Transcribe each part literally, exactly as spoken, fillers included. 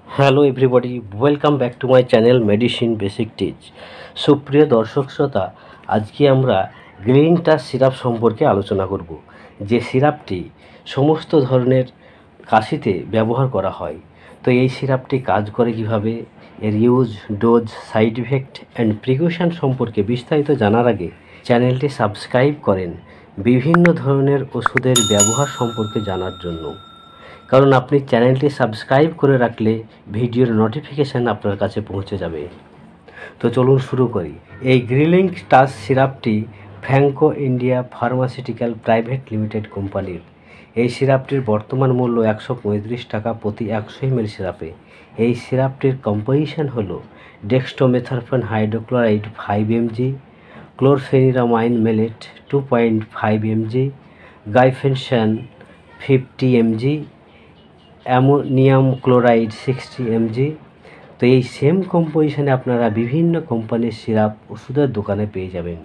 Hello everybody, welcome back to my channel medicine basic teach. সুপ্রিয় দর্শক শ্রোতা, আজকে আমরা গ্রিলিংটাস সিরাপ সম্পর্কে আলোচনা করব, যে সিরাপটি সমস্ত ধরনের কাশিতে ব্যবহার করা হয়। তো এই সিরাপটি কাজ করে কিভাবে, এর use, dose, side effect and precaution সম্পর্কে বিস্তারিত জানার আগে চ্যানেলটি সাবস্ক্রাইব করেন বিভিন্ন ধরনের ওষুধের ব্যবহার সম্পর্কে জানার জন্য। কারণ আপনি চ্যানেলটি সাবস্ক্রাইব করে রাখলে ভিডিওর নোটিফিকেশান আপনার কাছে পৌঁছে যাবে। তো চলুন শুরু করি। এই গ্রিলিংটাস সিরাপটি Franco India pharmaceutical private limited কোম্পানির। এই সিরাপটির বর্তমান মূল্য একশো পঁয়ত্রিশ টাকা প্রতি একশো এমএল সিরাপে। এই সিরাপটির কম্পোজিশন হল dextromethorphan hydrochloride five mg, chlorpheniramine maleate two point five mg, guaifenesin fifty mg, ammonium chloride sixty mg. তো এই সেম কম্পোজিশনে আপনারা বিভিন্ন কোম্পানির সিরাপ ওষুধের দোকানে পেয়ে যাবেন।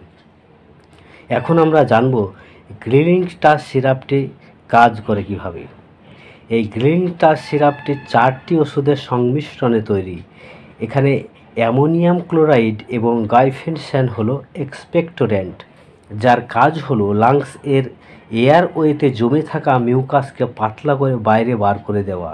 এখন আমরা জানব গ্রিলিংটাস সিরাপটি কাজ করে কিভাবে। এই গ্রিলিংটাস সিরাপটি চারটি ওষুধের সংমিশ্রণে তৈরি। এখানে অ্যামোনিয়াম ক্লোরাইড এবং গাইফেনশন হলো এক্সপেক্টোরেন্ট, যার কাজ হলো লাংস এর এয়ারওয়েতে জমে থাকা মিউকাসকে পাতলা করে বাইরে বার করে দেওয়া।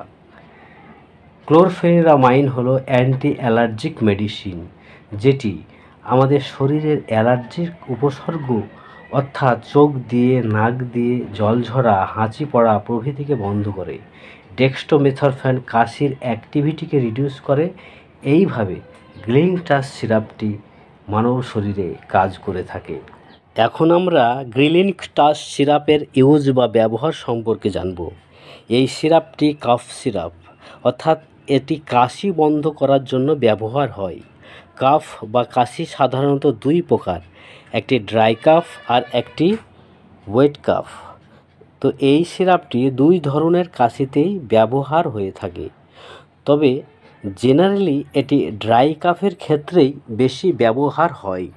ক্লোরফেনিরামাইন হলো অ্যান্টি অ্যালার্জিক মেডিসিন, যেটি আমাদের শরীরের অ্যালার্জির উপসর্গ অর্থাৎ চোখ দিয়ে, নাক দিয়ে জল ঝরা, হাঁচি পড়া প্রভৃতিকে বন্ধ করে। ডেক্সট্রোমেথারফেন কাশির অ্যাক্টিভিটিকে রিডিউস করে। এইভাবে গ্রিলিংটাস সিরাপটি মানব শরীরে কাজ করে থাকে। এখন আমরা গ্রিলিংটাস সিরাপের ইউজ বা ব্যবহার সম্পর্কে জানব। এই সিরাপটি কাফ সিরাপ, অর্থাৎ এটি কাশি বন্ধ করার জন্য ব্যবহার হয়। কাফ বা কাশি সাধারণত দুই প্রকার, একটি ড্রাই কাফ আর একটি ওয়েট কাফ। তো এই সিরাপটি দুই ধরনের কাশিতেই ব্যবহার হয়ে থাকে, তবে জেনারেলি এটি ড্রাই কাফের ক্ষেত্রেই বেশি ব্যবহার হয়।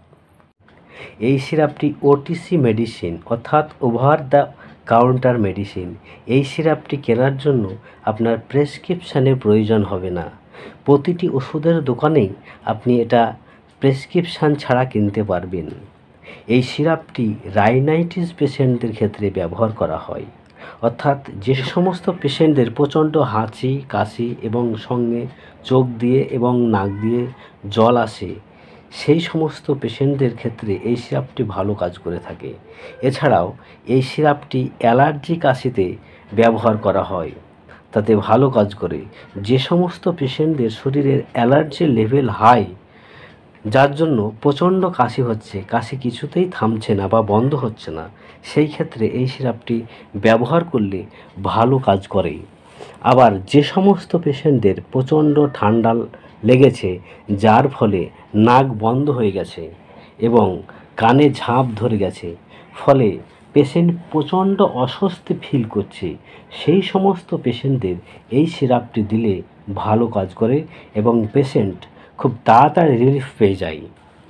এই সিরাপটি ওটিসি মেডিসিন, অর্থাৎ ওভার দ্য কাউন্টার মেডিসিন। এই সিরাপটি কেনার জন্য আপনার প্রেসক্রিপশানের প্রয়োজন হবে না। প্রতিটি ওষুধের দোকানেই আপনি এটা প্রেসক্রিপশান ছাড়া কিনতে পারবেন। এই সিরাপটি রাইনাইটিস পেশেন্টদের ক্ষেত্রে ব্যবহার করা হয়, অর্থাৎ যে সমস্ত পেশেন্টদের প্রচণ্ড হাঁচি, কাশি এবং সঙ্গে চোখ দিয়ে এবং নাক দিয়ে জল আসে, সেই সমস্ত পেশেন্টদের ক্ষেত্রে এই সিরাপটি ভালো কাজ করে থাকে। এছাড়াও এই সিরাপটি অ্যালার্জি কাশিতে ব্যবহার করা হয়, তাতে ভালো কাজ করে। যে সমস্ত পেশেন্টদের শরীরের অ্যালার্জির লেভেল হাই, যার জন্য প্রচণ্ড কাশি হচ্ছে, কাশি কিছুতেই থামছে না বা বন্ধ হচ্ছে না, সেই ক্ষেত্রে এই সিরাপটি ব্যবহার করলে ভালো কাজ করে। আবার যে সমস্ত পেশেন্টদের প্রচণ্ড ঠান্ডা লেগেছে, যার ফলে নাক বন্ধ হয়ে গেছে এবং কানে ঝাঁপ ধরে গেছে, ফলে পেশেন্ট প্রচণ্ড অস্বস্তি ফিল করছে, সেই সমস্ত পেশেন্টদের এই সিরাপটি দিলে ভালো কাজ করে এবং পেশেন্ট খুব তাড়াতাড়ি রিলিফ পেয়ে যায়।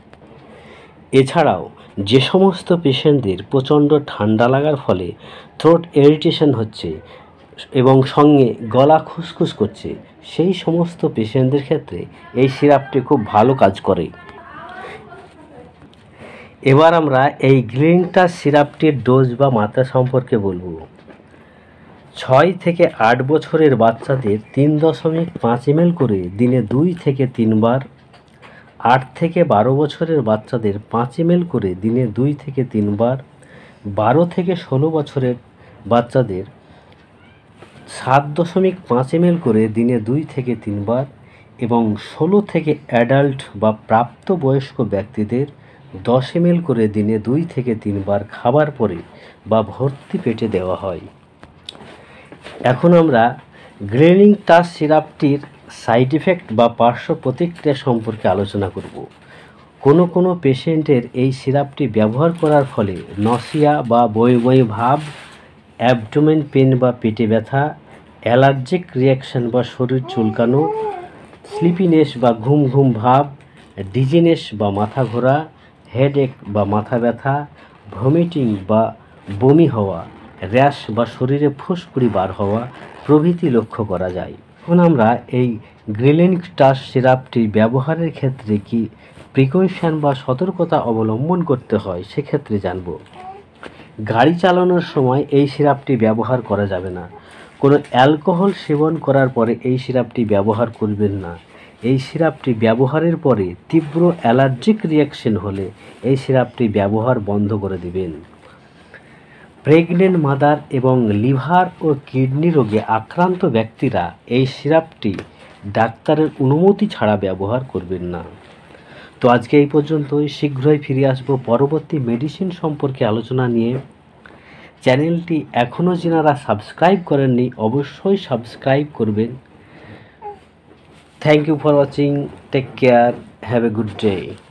এছাড়াও যে সমস্ত পেশেন্টদের প্রচণ্ড ঠান্ডা লাগার ফলে থ্রোট ইরিটেশন হচ্ছে এবং সঙ্গে গলা খুসখুস করছে, সেই সমস্ত পেশেন্টদের ক্ষেত্রে এই সিরাপটি খুব ভালো কাজ করে। এবার আমরা এই গ্রিলিংটাস সিরাপটির ডোজ বা মাত্রা সম্পর্কে বলবো। ছয় থেকে আট বছরের বাচ্চাদের তিন দশমিক পাঁচ এমএল করে দিনে দুই থেকে তিনবার, আট থেকে বারো বছরের বাচ্চাদের পাঁচ এমএল করে দিনে দুই থেকে তিনবার, বারো থেকে ষোলো বছরের বাচ্চাদের সাত দশমিক পাঁচ এমএল করে দিনে দুই থেকে তিনবার এবং ষোলো থেকে অ্যাডাল্ট বা প্রাপ্তবয়স্ক ব্যক্তিদের দশ এমএল করে দিনে দুই থেকে তিনবার খাবার পরে বা ভর্তি পেটে দেওয়া হয়। এখন আমরা গ্রিলিংটাস সিরাপটির সাইড ইফেক্ট বা পার্শ্ব প্রতিক্রিয়া সম্পর্কে আলোচনা করব। কোনো কোনো পেশেন্টের এই সিরাপটি ব্যবহার করার ফলে নসিয়া বা বই বই ভাব, অ্যাবডোমেন পেন বা পেটে ব্যথা, অ্যালার্জিক রিয়াকশান বা শরীর চুলকানো, স্লিপিনেস বা ঘুম ঘুম ভাব, ডিজিনেস বা মাথা ঘোরা, হেডেক বা মাথা ব্যথা, ভমিটিং বা বমি হওয়া, র্যাশ বা শরীরে ফুসকুড়ি বার হওয়া প্রভৃতি লক্ষ্য করা যায়। এখন আমরা এই গ্রিলিনক্টাস সিরাপটি ব্যবহারের ক্ষেত্রে কি প্রিকশন বা সতর্কতা অবলম্বন করতে হয় সেক্ষেত্রে জানব। গাড়ি চালানোর সময় এই সিরাপটি ব্যবহার করা যাবে না। কোনো অ্যালকোহল সেবন করার পরে এই সিরাপটি ব্যবহার করবেন না। এই সিরাপটি ব্যবহারের পরে তীব্র অ্যালার্জিক রিয়াকশন হলে এই সিরাপটি ব্যবহার বন্ধ করে দিবেন। প্রেগনেন্ট মাদার এবং লিভার ও কিডনি রোগে আক্রান্ত ব্যক্তিরা এই সিরাপটি ডাক্তারের অনুমতি ছাড়া ব্যবহার করবেন না। তো আজকে এই পর্যন্তই। শীঘ্রই ফিরে আসবো পরবর্তী মেডিসিন সম্পর্কে আলোচনা নিয়ে। চ্যানেলটি এখনও যারা সাবস্ক্রাইব করেননি অবশ্যই সাবস্ক্রাইব করবেন। Thank you for watching. Take care. Have a good day.